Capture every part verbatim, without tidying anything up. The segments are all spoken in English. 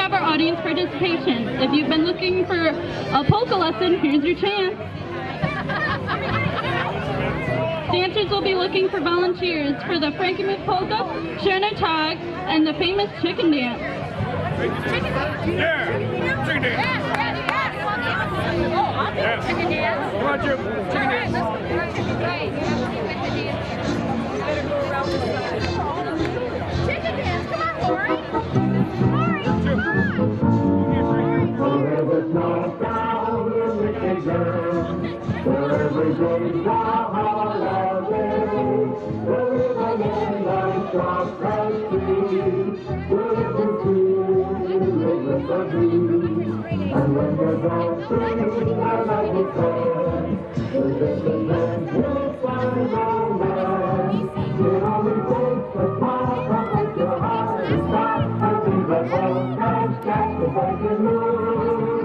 have our audience participation. If you've been looking for a polka lesson, here's your chance. Dancers will be looking for volunteers for the Frankenmuth polka, Schöner Tag, and the famous chicken dance. Chicken dance? Yeah! Chicken dance! Oh, I'll do yeah. chicken dance. Come on, Jim. Chicken All right, dance. let's go. Right, you have to be with the dance. You better go around the side. Chicken dance, come on, Lori. Lori, come on. There's no town in Michigan where every day's a holiday. There is a midnight shop and street where you can see with the breeze. And when you're dancing, I like it there. The distant dance will find no man. It only takes a smile to make your heart stop and be the most and catch the breaking mood.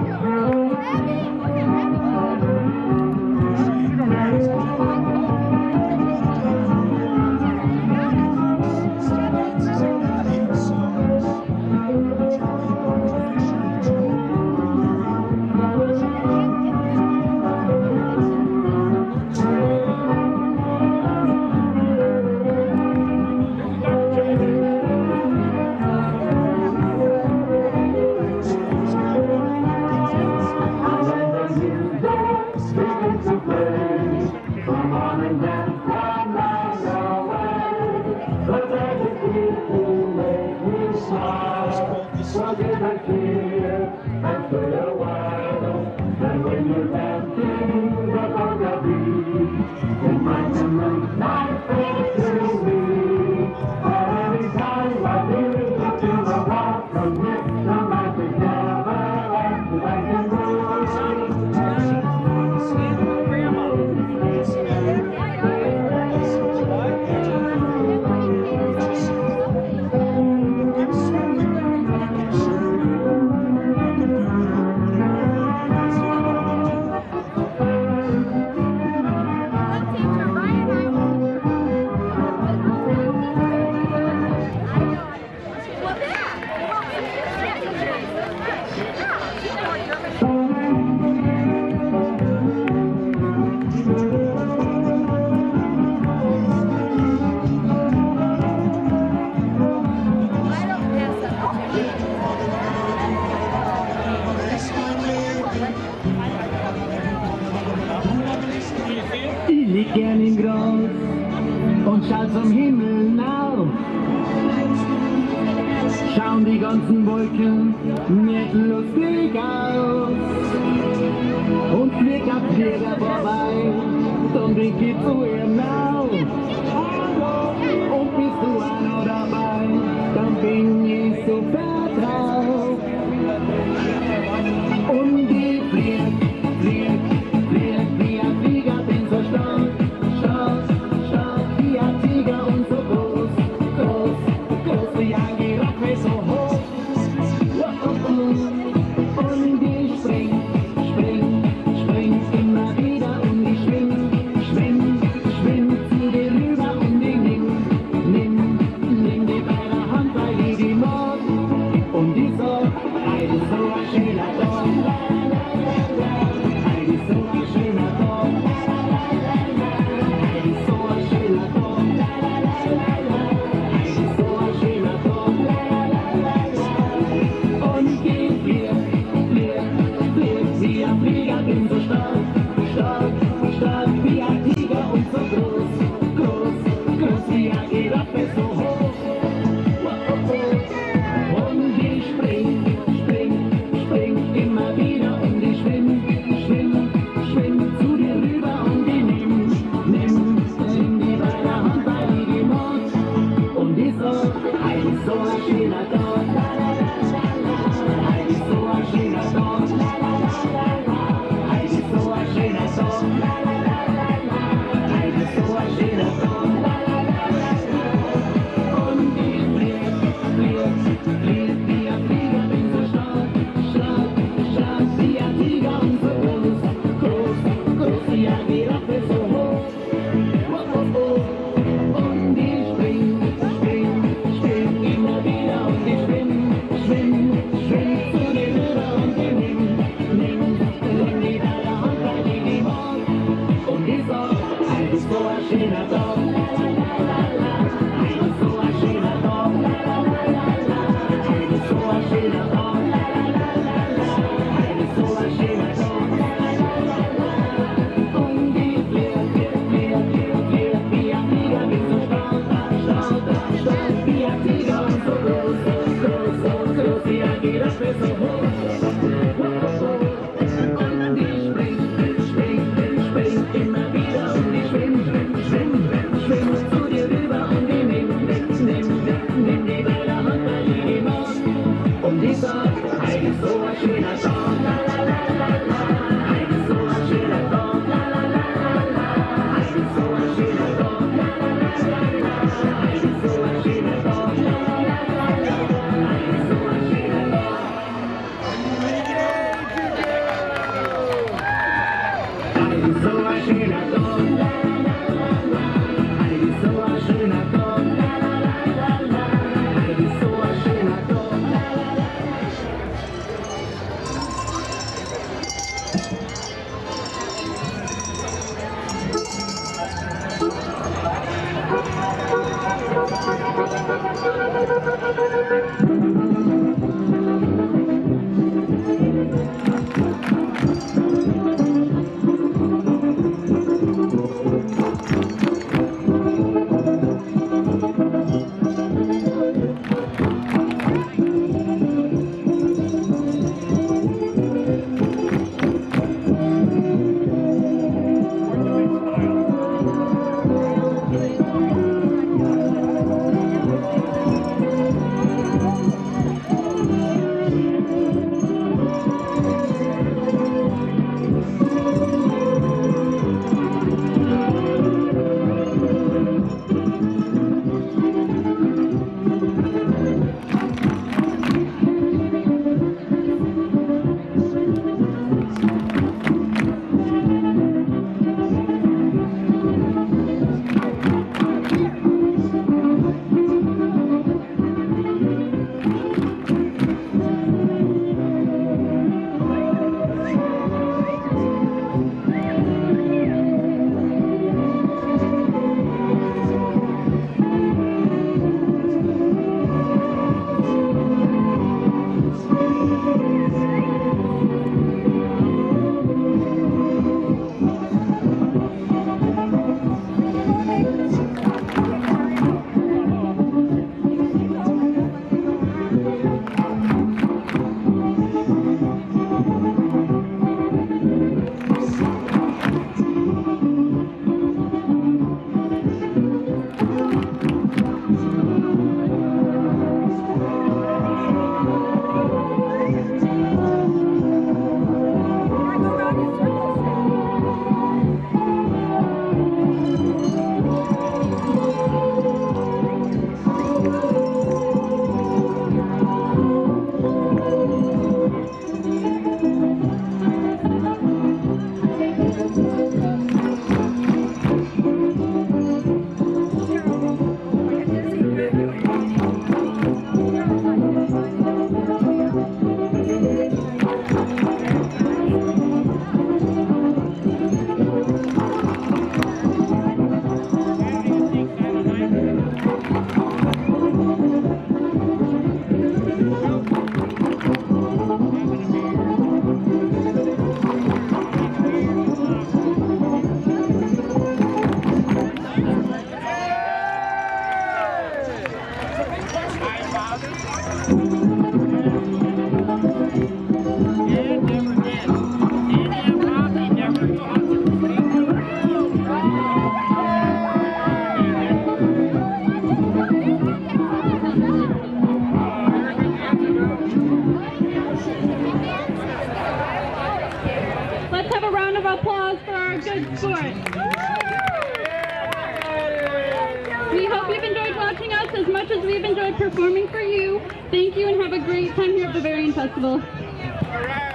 as much as we've enjoyed performing for you. Thank you and have a great time here at Bavarian Festival. All right.